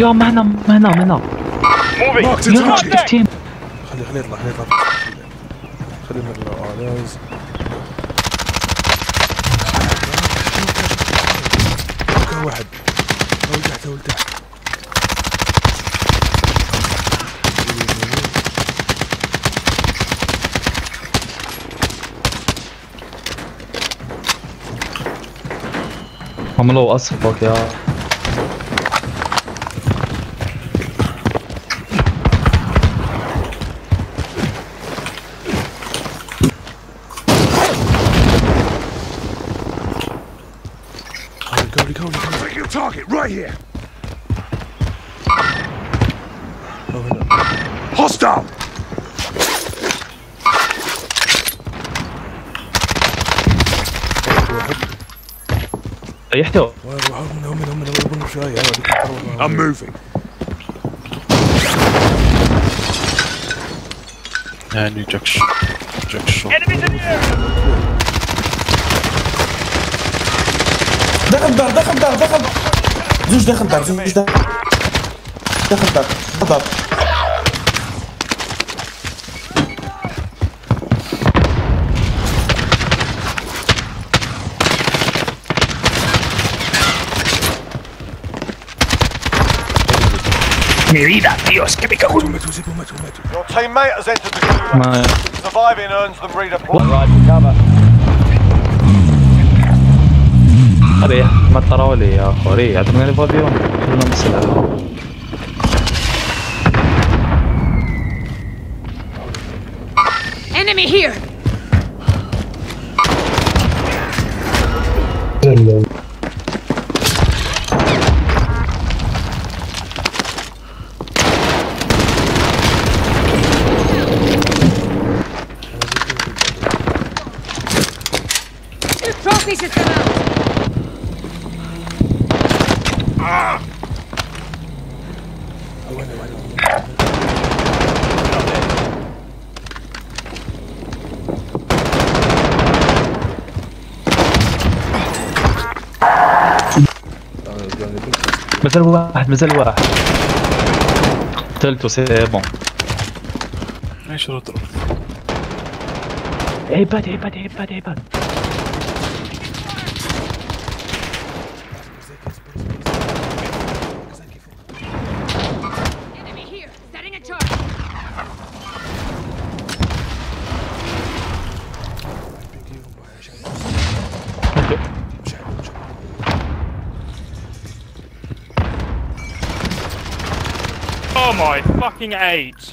يا ما هنا ما هنا ما هنا. يا تيم. خليه يطلع خليه يطلع جايز. واحد تو تحت عملوا اصفك يا target right here. Hostile. يحتوى. I'm moving. يعني جكش. Enemies in the area. دخل دار زوج داخل دار Mi vida, Dios, que me cago. Your teammate has entered the gulag. Surviving earns them redeployment. ريح ما تراولي يا اخو ريح اعطوني ريفولفيون كلنا مسلحة. Enemy here. Trophy system out. مازال واحد قتلته سي بون. ايش رطل عباد Enemy here. Setting a charge. Oh my fucking age.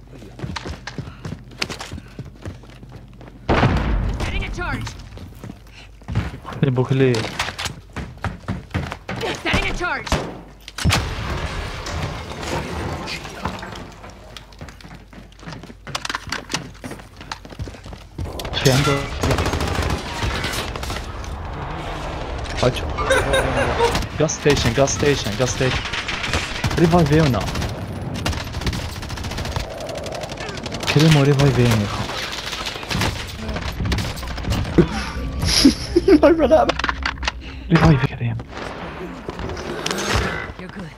Setting a charge. بوكلي Setting a charge. في عنده حاج غاز ستيشن ريفايفيونا كلمة ريفايفيني يا اخو. ريفايف كريم. You're good.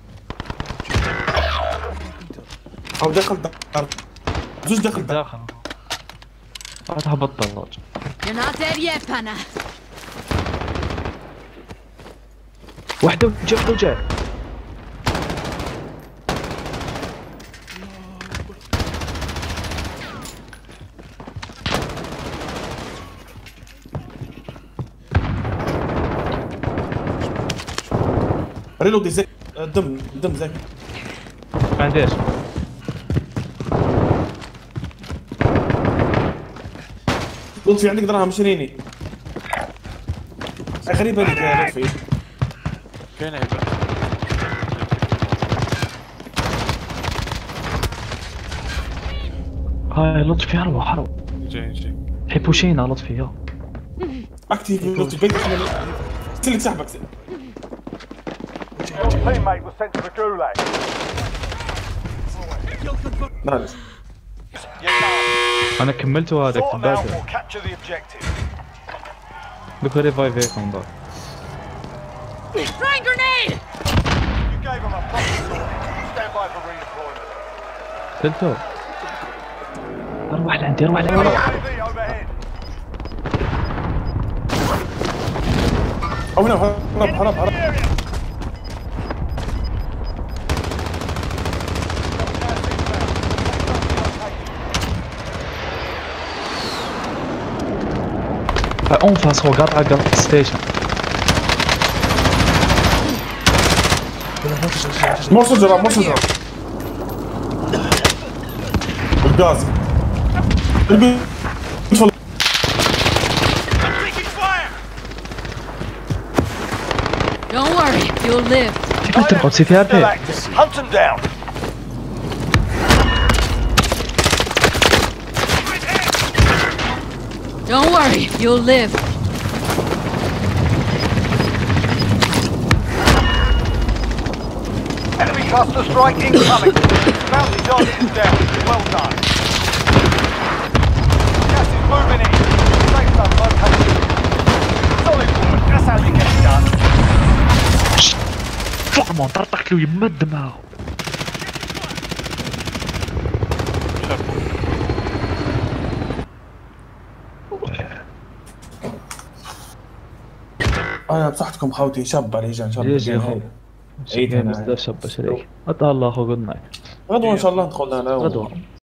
او داخل دار زوج داخل دار. داخل هبطل الراجل. You're not dead yet, Pana. وحده وجاء ريلودي زي دم زي ما عنديش. لطفي عندك دراهم شريني. غريبة لك يا لطفي. كاين عيب هاي لطفي هرب جاي حيبوشينا لطفي يا اكتيف لطفي بيت سلك سحبك Your teammate was sent to the gulag. معلش. انا كملته هذاك Sort them out الباقي. or capture the objective. بكره ريفايف هيك من ضل. Throwing grenade. You gave them a proper sorting. Stand by for redeployment. قتلته. اروح لعندي اروح لعندي. UAV overhead. او هنا هرب اون فاس هو قاطع ستيشن. مو شجرة الغاز Don't worry, you'll live. كيف ترقد سي في ار Still active. Hunt them down. Don't worry, you'll live. Enemy cluster strike incoming. Bounty target is down. Well done. Gas is moving in. Safe zone located. Solid work. That's how you get it done. طلع طرطق له يمد معه. انا بصحتكم خوتي شب على شب ليش يا اخو؟ عيد بس ده شب شريك. الله اخو قلنا غدوة ان شاء الله ندخل انا غدوة